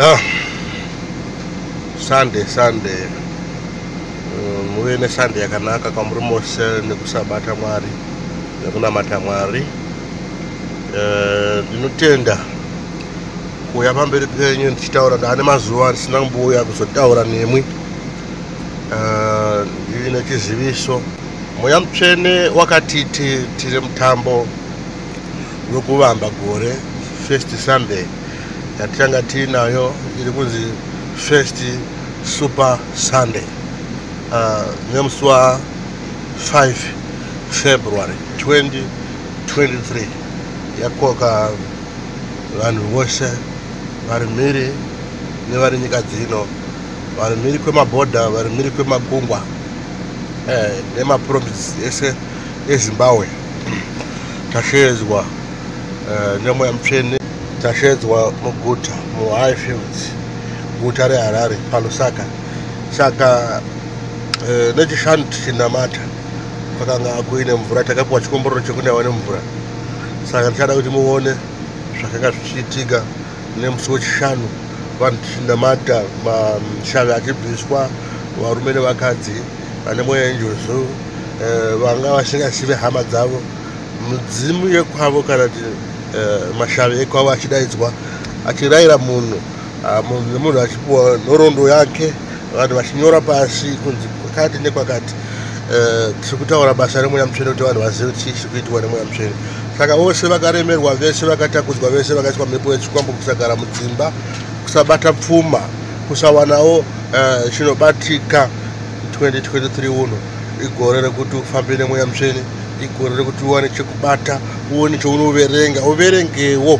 Sunday muve neSunday yakanaka kwamuri mose nekusabata Mwari nekunamata Mwari. Ndinotenda kuuya pamberi penyu ndichitaura ndane mazuva ndisina kumbouya kuzotaura nemwi. Ndine chiziviso Mweya Mutsvene wakati tiri mutambo wekuvamba gore First Sunday yatanga tiinayo iri kunzi First Super Sunday nemusi wa 5 February 2023 yakoka vanhu vose vari mhiri nevari nyika dzino, vari mhiri kwemabhodha, vari mhiri kwemakungwa nemaprovinsi ese eZimbabwe. Tashedzwa neMweya Mutsvene, tashedzwa muguta muHighfields, guta reHarare paLusaka. Saka nechishanu tichinamata kwakanga kuine mvura, takapiwa chikomborero chekunaiwa nemvura. Saka ndichada kuti muone zvakanga zvichiitika nemusi wechishanu, vanhu tichinamata, mashave achibviswa, varume nevakadzi vane mweya yenjozo, vanga vasingasive hama dzavo, midzimu yekwavo kana kuti mashave ekwavo achidaidzwa, achirayira munhu nemunhu achipiwa nhoroondo yake, vanhu vachinyora pasi kunzi kwakati nekwakati. Tiri kutaura basa reMweya Mutsvene kuti vanhu vazive chii chiri kuitwa neMweya Mutsvene. Saka vose vakaremerwa, vese vakatakudzwa, vese vakaiswa mhepo yechikwambo, kusagara mudzimba, kusabata pfuma, kusawanawo chinobatika. 2023 uno igore rekuti ufambe neMweya Mutsvene, igore rekuti uwane chekubata, uone chaunoverenga, uverengewo.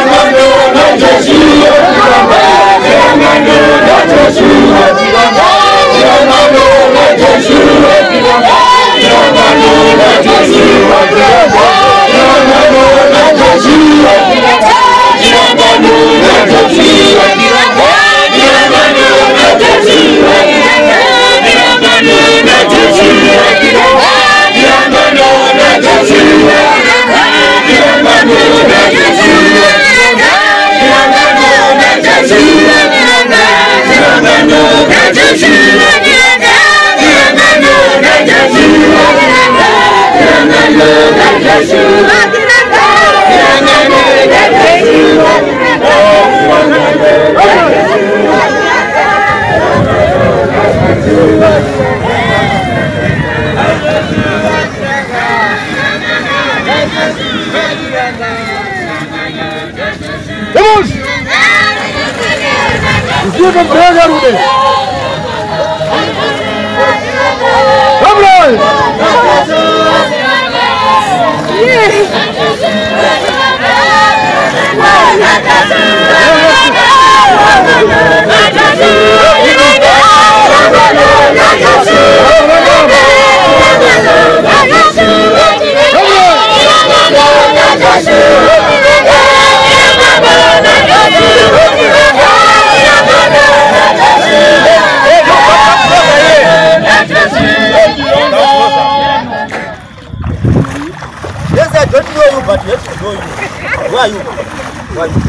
Yes, I don't know you, but yes, I know you. Who are you? Who are you?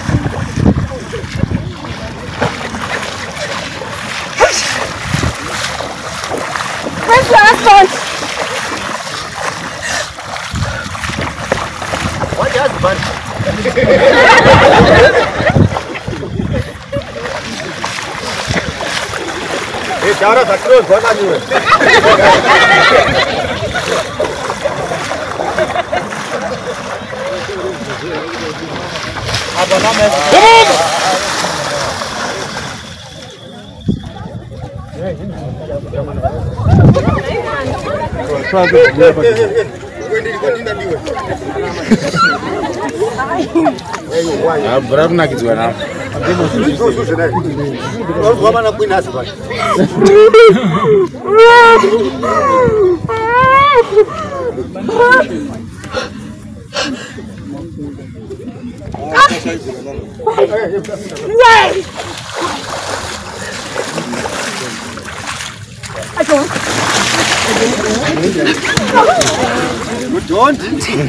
Where's your husband? What husband? Hey, Chara, that's good. What are you? don't.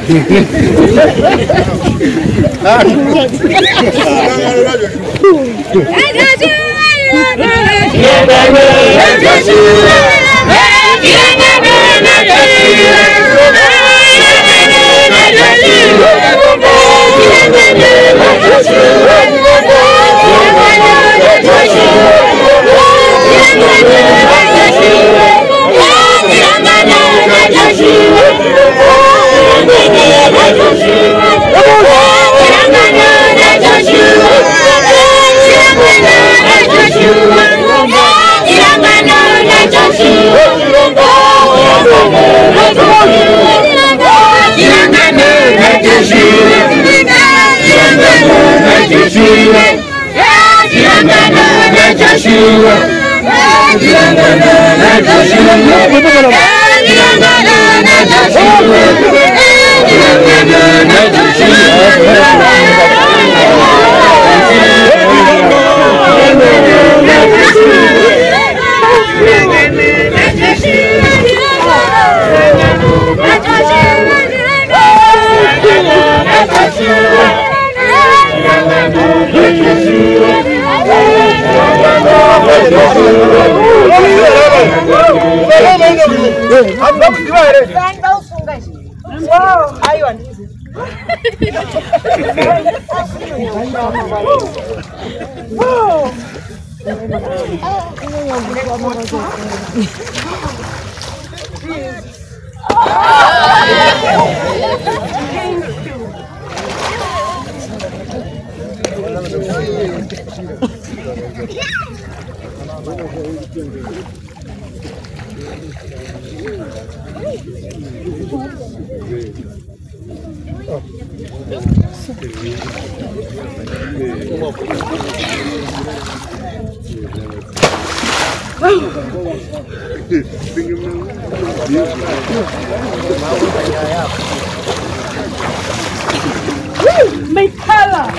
My color.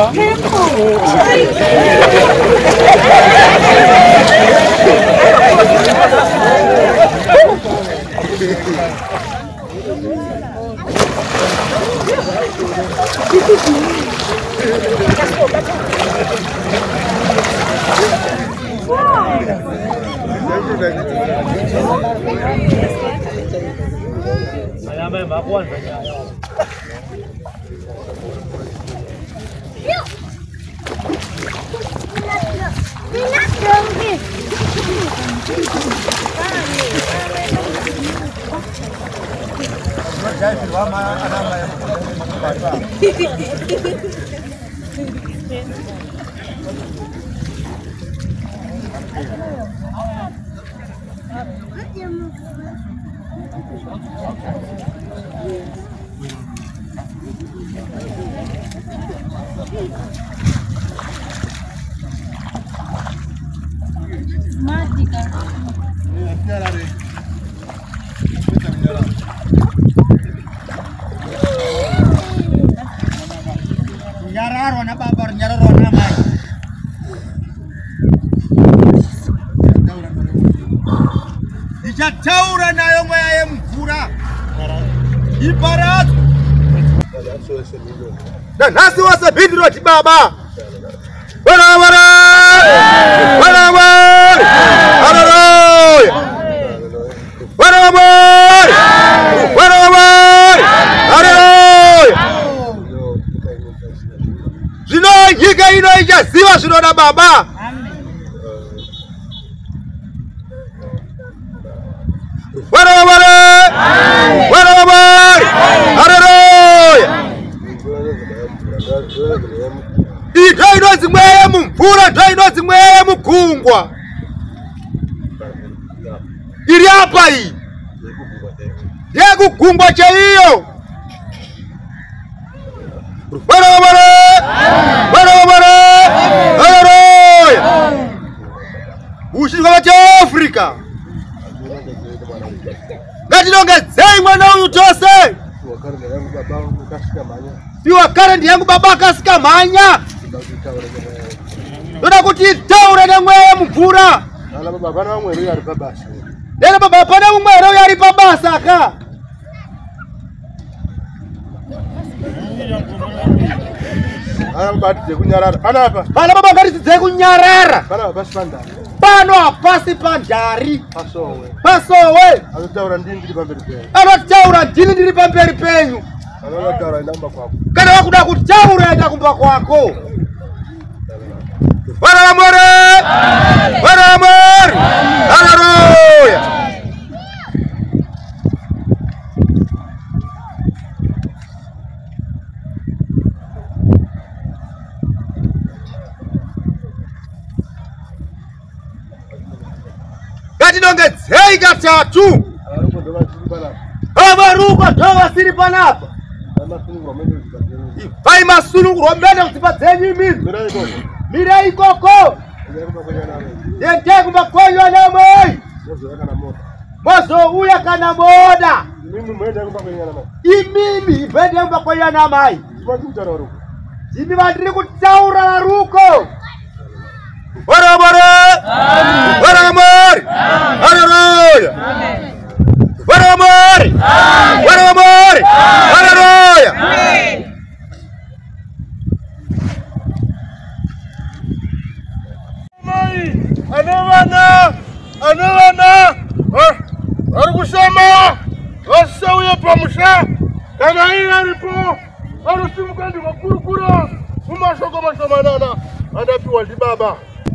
Taura nayo mwaye mvura iparatu na nasi wase bindroti baba bara bara bara bara haleluya bara bara bara bara haleluya zino yika ino ijaziwa zvinona baba Inozi mweye mumvura inozi mweye mugungwa iri hapa iyi yekugungwa chaiyo ushirika chaAfrika ngatinongedzei mwana uyu tose iwa karendi yangu baba akasika mhanya ndoda kuti taure nemweya mumvura nene baba pana umwere uyo ari pabasa ka Ana mbati dzekunyarara. Panapa. Pana baba ngati dzekunyarara. Panapa basi panda. Pano apasi pandari. Pasowe. Pasowe. Anotaura ndini ndiri pamberi penyu. Anotaura ndini ndiri pamberi penyu. Anotaura ndamba kwako. Kana wakuda kutaura enda kumba kwako. Varamore! Varamore! Haleluya! Ngatidongedzei katatu. Avaruko ndo vasiri panapa. Vai masunungurwa mene kuzipa dzenyu imini. Mirei koko. Yende kumba kwenyu anamai. Mozo uya kana moda. Imimi ipende kumba kwenyu anamai. Jimi vandiri kutaura varuko. Varamore! Varamore! Haleluya! Varamore! Varamore! Haleluya! Anavana! Arikusema! Wasauye pamusha! Kana ina ripo! Arusimuka ndi makurukura! Umashoko mashamanana! Andapiwa ndi baba!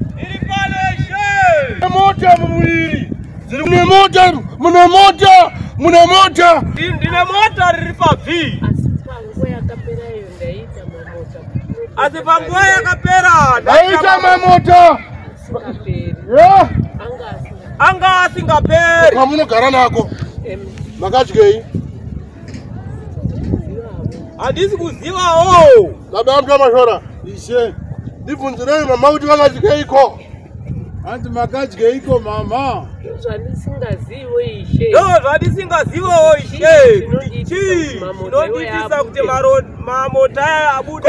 Moja mwili. Mune moja, mune moja, mune moja. Ndine mota riripa vi. Asipango yakapera yo ndaita mamota. Asipango yakapera ndaita mamota. Sikaperi. Yeah. Anga asingaperi. Kamunogara nako. Makadyei. Handisi kuzivawo. Baba amta mashora. Ishe. Ndibvunzirei mama kuti vakadyeiko. Anti makadyeiko mama. Zvandisingazivo ishe. Zvandisingazivo ishe. Chi. Zvinonditisa kuti mamota abude.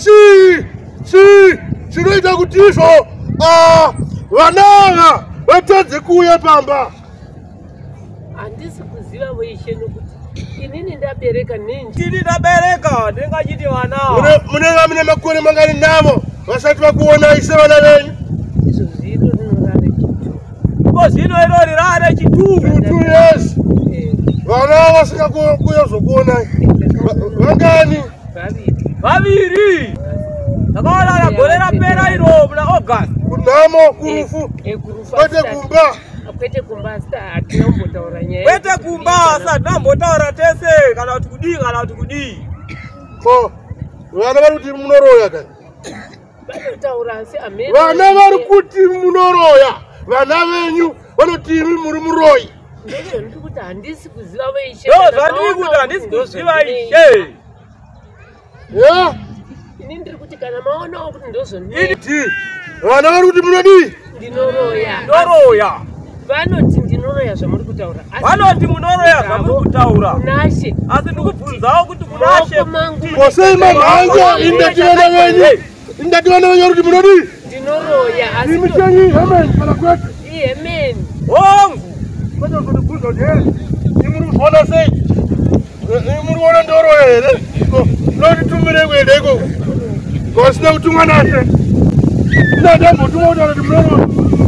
Chinoita kuti izvo vanava vatadze kuuya pamba. Handisi kuziva ishe nokuti inini ndabereka ninji. Ini ndabereka ndingachiti vana. Munenge mune makore mangani navo vasati vakuona ise vana venyu. Izvo zvino rinorare chitu. Ko zvino iro rirare chitu. Yes. Vana vasika kuyozokuonai. Vangani? Vaviri. Ndakaona nagore rapera iro muna August. Kunamo kurufu. Kwete kumba. Kwete kumba sta hatinambotaura nyaya. Kwete kumba sta hatinambotaura tese kana kuti kudii kana kuti kudii. Ko vana vari kuti munoroya kani. Vanotaura asi amene. Vana vari kuti munoroya. Vana venyu vanoti imi muri muroyi. Ndizvo ndiri kuti handisi kuziva ishe. Zvandiri kuti handisi kuziva ishe. Yeah. Ini ndiri kuti kana maonawo kuti ndozvonei. Vana vari kuti munodii? Ndinoroya. Ndoroya. Vanoti ndinoroya zvamuri kutaura. Vanoti munoroya zvamuri kutaura. Kunashe. Asi ndikubvunzawo kuti kunashe. Kosei mamhango indativana venyu. Indativana venyu kuti munodii? Ndinoroya. Asi imichenyi hemeni kana kwete? Ihemeni. Hongu. Kwete kundibvunza kuti imuri kuona sei? Imuri kuona ndoroya here? Notitumire kuenda ikoko. Kosina kutumwa nashe. Ndambotumwa kuti kuti munoroya.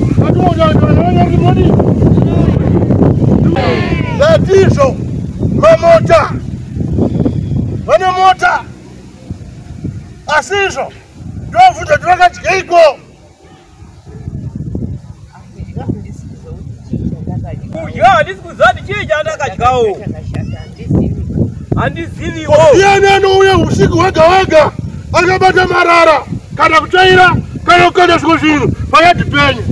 Zvatizvo mamota vane mota asizvo ndovhunza kuti vakadyeiko. Kudya handisi kuziva kuti chii chandakadyawo. Handiziviwo. Ndiani anouya usiku wega wega akabata marara kana kutsvaira kana kukanda zviko zvinhu pakati penyu.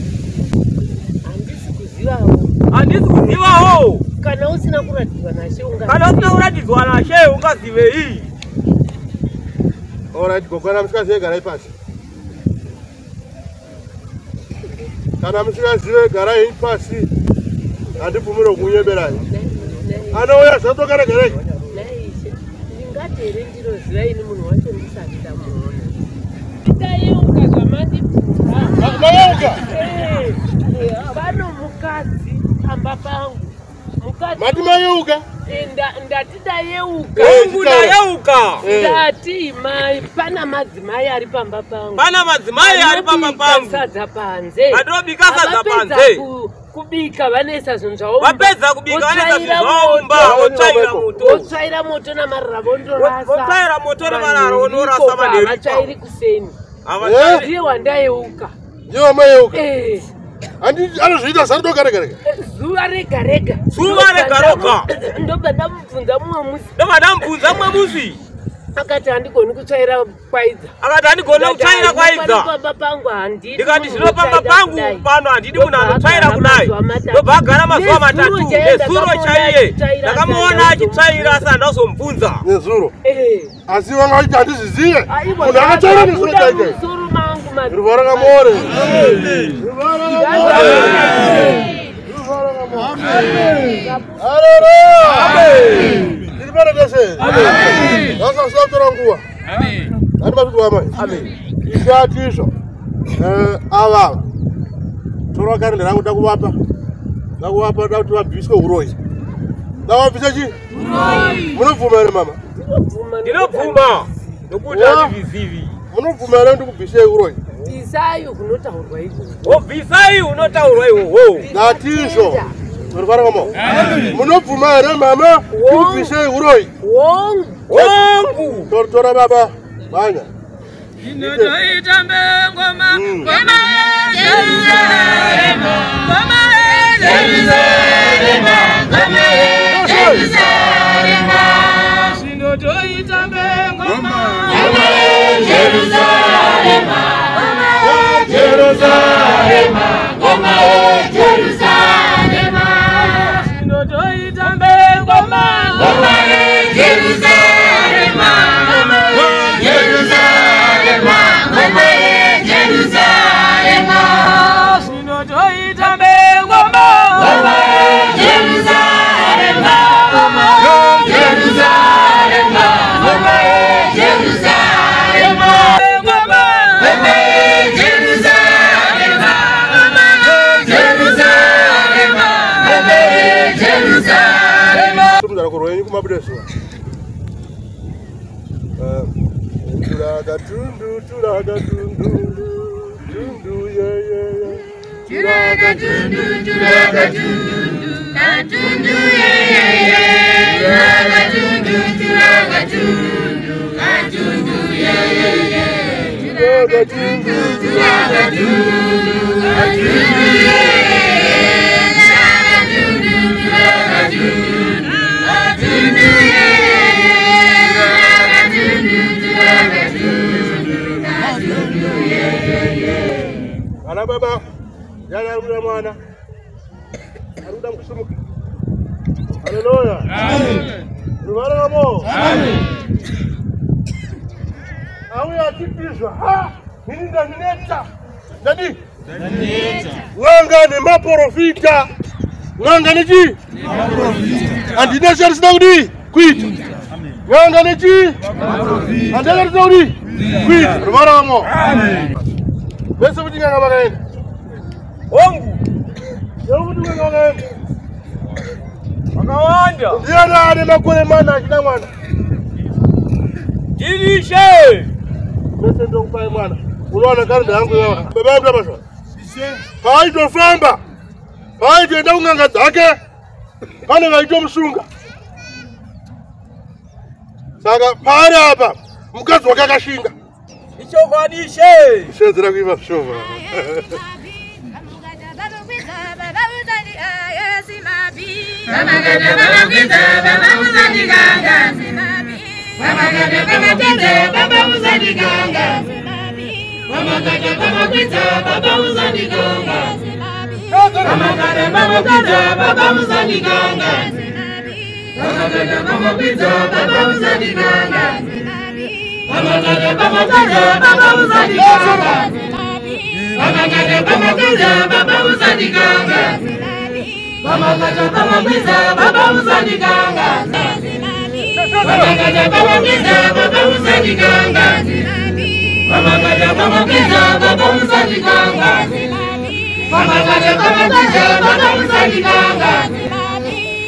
Handisi kuzivawo. Kana usina kuratidzwa nashe ungazive. Kana usina kuratidzwa nashe ungazivei. Alright, gogwana musikazive garai pasi. Kana musikazive garai pasi. Handibvumire kunyeberai. Anouya zvatokana garai. Naishe, ndingati here ndinoziva ini munhu wacho ndisati ndamuona. Ndayeuka zvamandibvunza. Mayeuka? Vano mukadzi pamba pangu. Mukadzi. Mati mayeuka? ndatida yeuka. Wangu na yeuka. Ndati mai pana madzimai ari pamba pangu. Pana madzimai ari pamba pangu. Sadza panze. Adobika sadza panze. Kubika vanesa zvinzvawo. Wapedza kubika vanesa zvinzvawo mba otsvaira moto. Otsvaira moto namarara vondorasa. Otsvaira moto namarara vondorasa maderi. Vachairi kuseni. Ndiye wandayeuka. Ndiye wamayeuka. Anozviita zari doka rega rega. Zuva rega rega. Zuva rega rega. Ndobva ndamubvunza mumwe musi. Ndobva ndamubvunza mumwe musi. Akati handigoni kutsvaira kwaidza. Akati handigoni kutsvaira kwaidza. Pamba pangu handidi. Ndikati zvino pamba pangu pano handidi munhu anotsvaira kudai. Ndobva agara mazuva matatu nezuro chaiye. Ndakamuona achitsvaira asi handazomubvunza. Nezuro. Asi vanga vachiti handizvizive. Munhu akatsvaira nezuro chaiye. Musoro mangu madzi. Ruvara ramore. Ava torakari ndirangu ndakuvapa kuti vabviswe uroyi. Ndavabvisa chii? Munobvuma here mama? Ndinobvuma nokuti handizvizivi. Munobvuma here ndikubvisei uroyi? Bvisai kunotaurwa izvo. Bvisai unotaurwa ihoho. Ndatizvo. Munobvuma here mama ndikubvisei uroyi? Wangu. Tora baba manya. Inotoita mbengoma ngoma Jerusalema ngoma Jerusalema ngoma Jerusalema inotoita mbengoma ngoma Jerusalema ngoma Jerusalema ngoma Jerusalema inotoita mbengoma ngoma Jerusalema ngoma Jerusalema ngoma Jerusalema sinotoita mbengoma ngoma Jerusalema ngoma Jerusalema ngoma Jerusalema ngoma Jerusalema ngoma Jerusalema ngoma Jerusalema tumdara koroyenyi kumabudeso. Tulaga tundu, tundu, yeah, yeah, yeah. Tulaga tundu, yeah, yeah, yeah. Tulaga tundu, yeah, yeah, yeah. Tulaga tundu, yeah, Ana baba, yana aruda mwana. Aruda mkusumuka. Haleluya. Amen. Ruvara ramo. Amen. Awe atipizwa. Ha! Nini ndaneta? Nani? Ndaneta. Wanga ni maprofita. Wanga ni ji? Maprofita. Andina shari sinaudi? Kuita. Amen. Wanga ni ji? Maprofita. Andina sinaudi? Kuita. Ruvara ramo. Amen. Bese kujinga ngaba kaenda. Wangu. Yewu kujinga ngaba kaenda. Akawanda. Yana ane makole mana kina mwana. Jilishe. Bese ndo kupae mwana. Unaona kari yangu yawa. Baba mbona basho? Haito famba. Haito enda unganga zake. Kana ngaito msunga. Saka pare hapa. Mkazi wakakashinga. Ichokanishe. Shezera kuiva shova.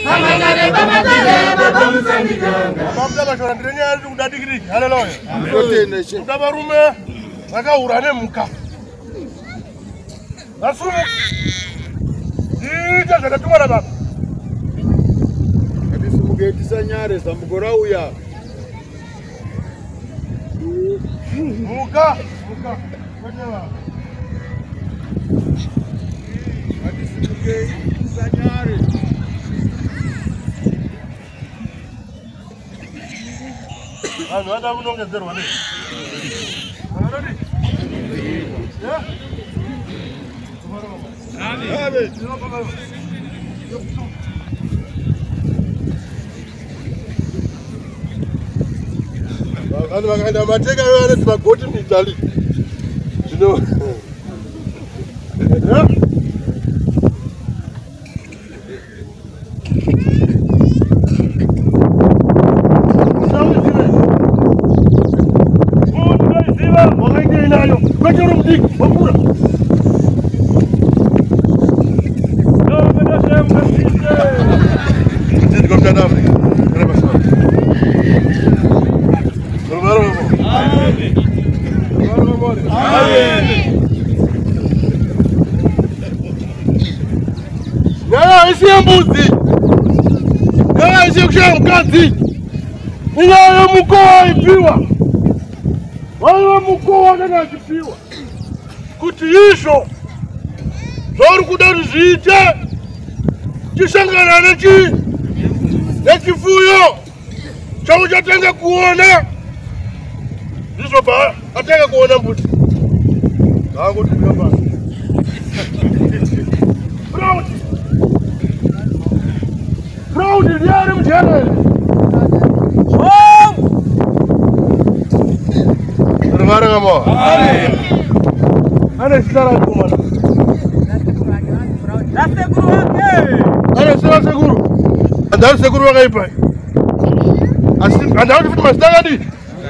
Amagare baba musandikanga. Baba bashora ndenya kudadigiri. Haleluya. Udabarume vakaurane muka. Asumu. Ita zvakatumana baba. Ngetiisa nyare zambugora uya. Muka. Ngetiisa nyare. Vanhu vada kunongedzerwa nei? Vanodini? Amen. Vanhu vakaenda mateka vanoti magoti mitali. Zvino. Mbuzi. Kama isi kushia mkazi. Inyaya mkoa ipiwa. Wale mkoa kana kipiwa. Kuti isho. Zori kudari ziite. Kisangana nechi. Nechifuyo. Chawu chatenga kuona. Ndizo ba atenga kuona mbuzi. Zangu tukamba. Proud is here, Mjane. Oh! Terima kasih. Ana segera kumana. Dah seguro ke? Ana seguro. Anda seguro kai pai. Anda fit mastanga di.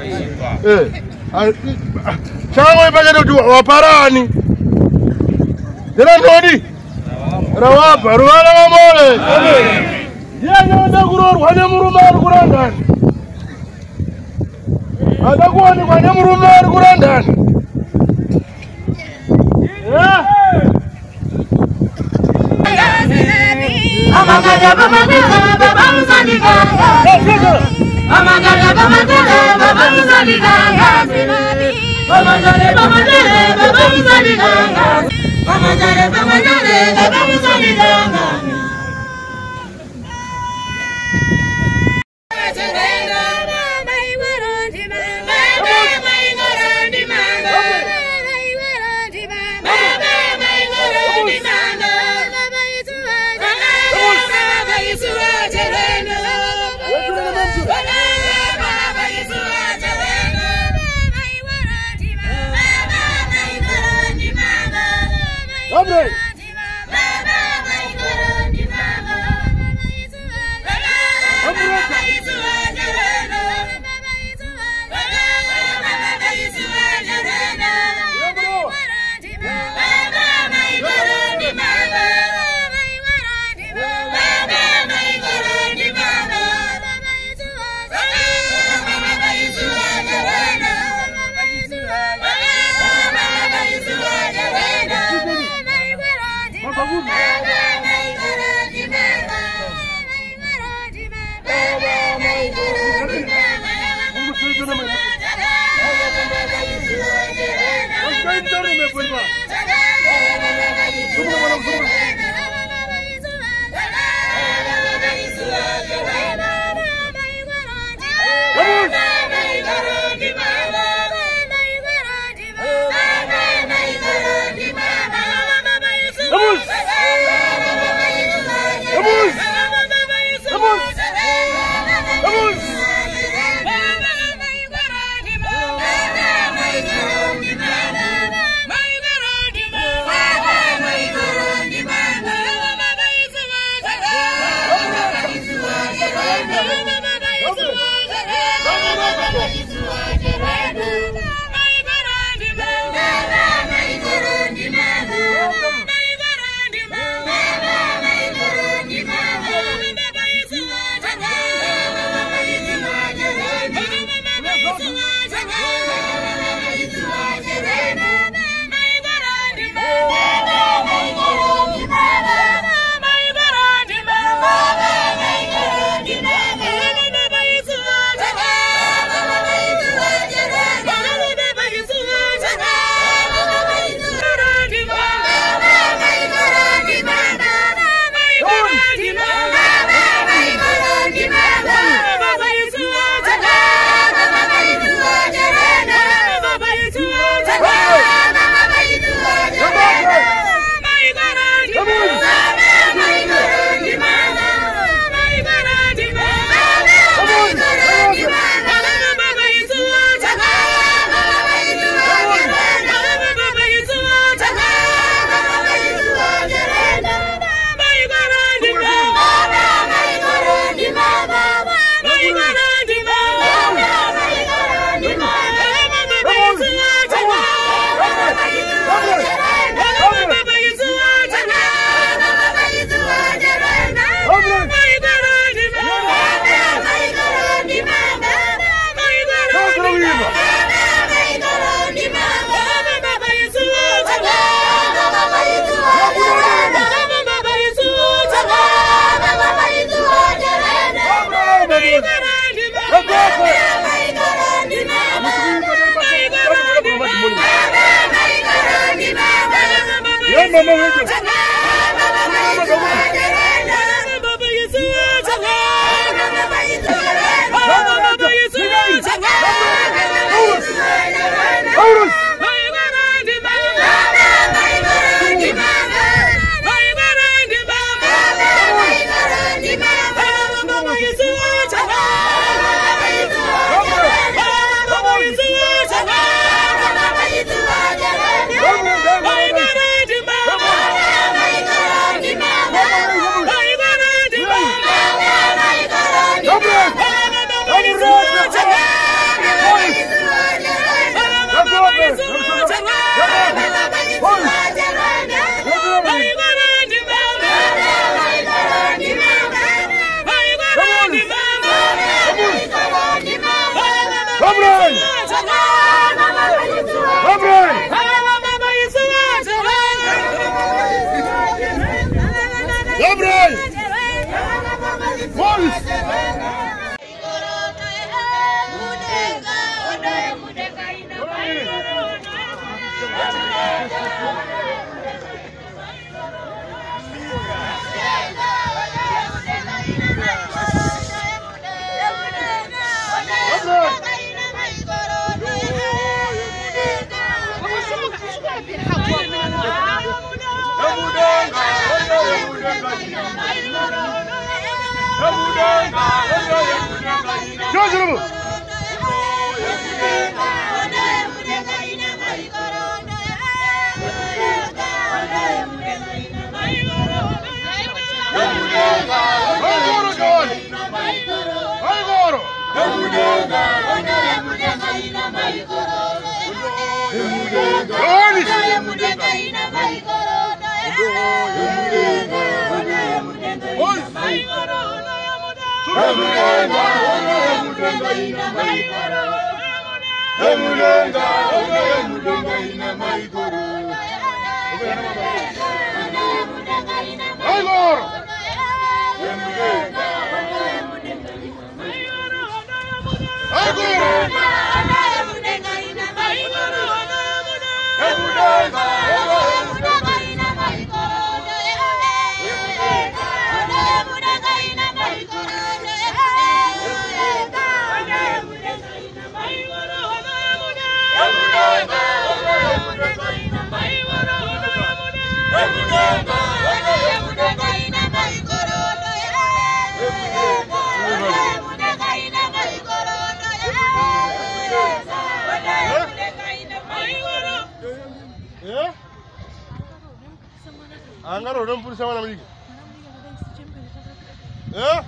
Chango ipaje do waparani. Dela nodi. Rawapa, ruwana mamole. Amen. Yana gurur wane murumar gurandan. Ada kuani wane murumar gurandan. Amagare baba musandikanga. Amagare baba musandikanga. Amagare baba musandikanga. Amagare baba musandikanga. Angaro don't put someone on. Eh?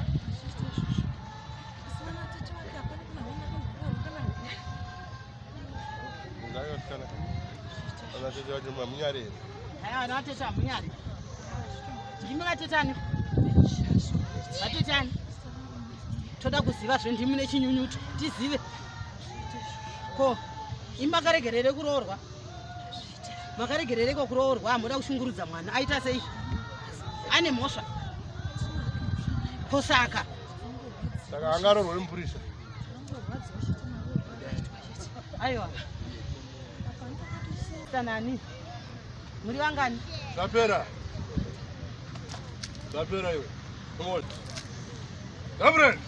Toda kuziva zvendimi nechinyunyuto tizive ko imakaregerere kuroorwa makaregerere kuroorwa amuda kushungurudza mwana aita sei ane mhosva kosaka saka angaroorwa nemupurisa aiwa tanani muri vangani zapera iwe come on Gabriel